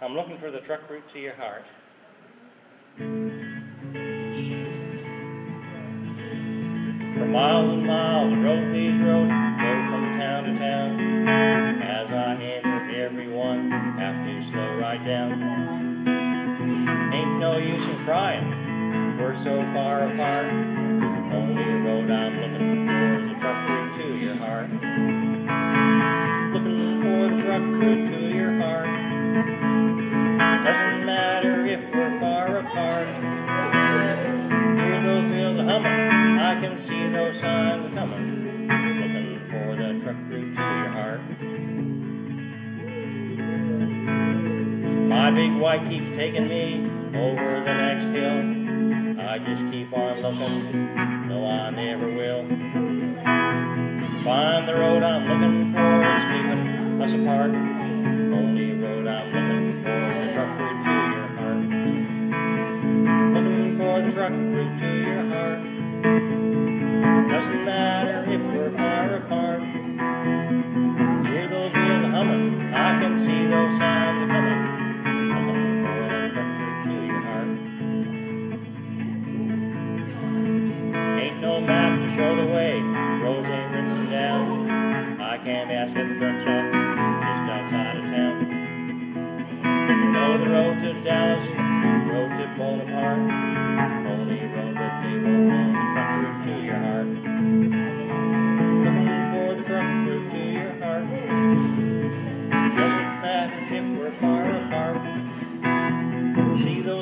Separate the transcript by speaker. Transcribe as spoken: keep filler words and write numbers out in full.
Speaker 1: I'm looking for the truck route to your heart. For miles and miles I rode these roads, go from town to town. As I entered every one, have to slow right down. Ain't no use in crying, we're so far apart. Only road I'm looking for is the truck route to your heart. Looking for the truck route to your heart. Doesn't matter if we're far apart. Hear those wheels a-humming, I can see those signs a-coming. Looking for the truck route to your heart. My big white keeps taking me over the next hill. I just keep on looking, no I never will. Find the road I'm looking for is keeping us apart. Only road I'm looking for is the truck route to your heart. Looking for the truck route to your heart. Doesn't matter if we're far apart. Hear those wheels humming, I can see those signs coming. Looking for the truck route to your heart. Ain't no map to show the way, roads ain't written down. I can't ask if the truck's up just outside of town. Know the road to Dallas, road to Bonaparte. Only road that they won't know, the truck route to your heart. Looking for the truck route to your heart. Doesn't matter if we're far apart. See those